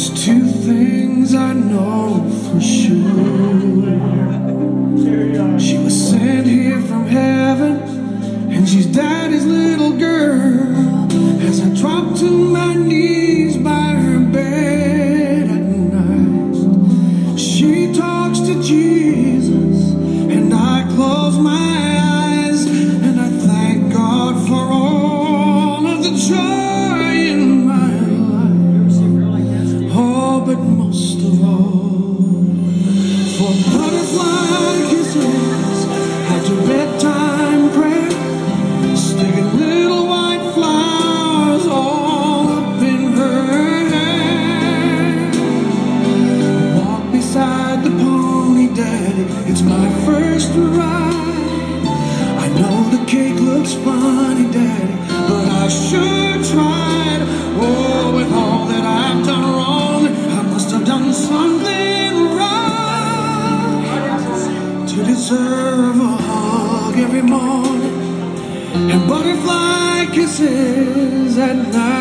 There's two things I know for sure. She was sent here from heaven, and she's Daddy's little girl. As I drop to my knees by her bed at night, she talks to Jesus, and I close my eyes, and I thank God for all of the joy in my life. Oh, but most of all, for butterfly kisses after bedtime prayer, sticking little white flowers all up in her hair. Walk beside the pony, Daddy, it's my first ride. I know the cake looks funny, Daddy, but I sure tried. Oh, with all that I've done wrong, I must have done something right to deserve a hug every morning and butterfly kisses at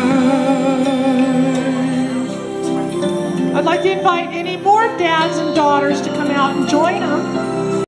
night. I'd like to invite any more dads and daughters to come out and join them.